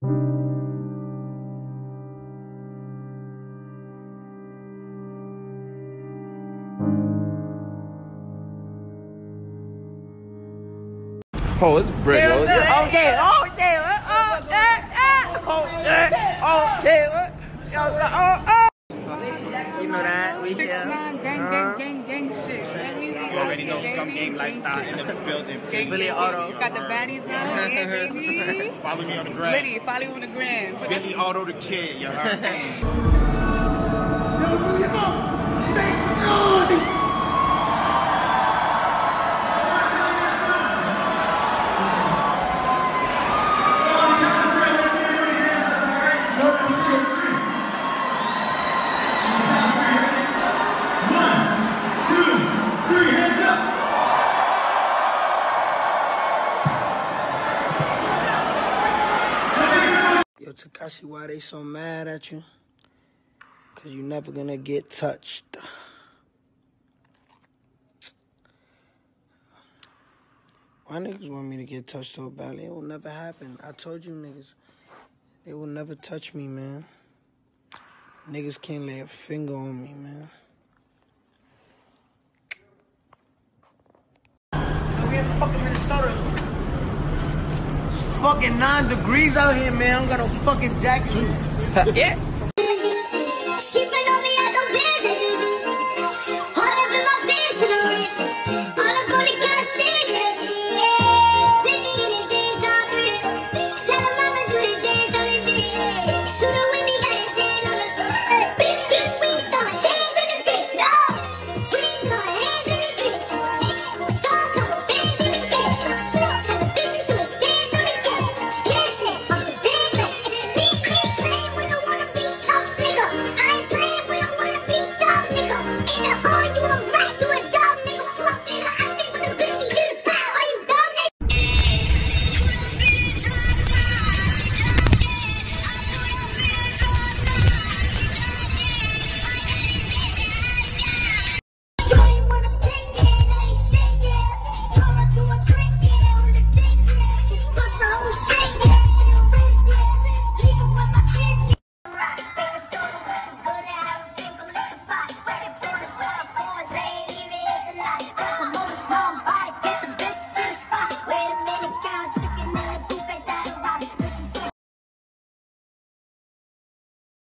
Oh, it's brick. Oh, yeah. Oh, yeah. Oh, yeah. Oh, yeah. Oh, yeah. You know that. We here. 6ix9ine, gang shit. You already know Scum Game lifestyle in the building. Billy Otto. Got the baddies on, yeah, baby. Follow me on the gram. Liddy, follow you on the gram. Billy Otto the Kid, you heard? Make some noise! Yo, Tekashi, why they so mad at you? Cause you never gonna get touched. Why niggas want me to get touched so badly? It will never happen. I told you niggas, they will never touch me, man. Niggas can't lay a finger on me, man. We're in fucking Minnesota. It's fucking 9 degrees out here, man. I'm gonna fucking jacket you. Yeah. She been on me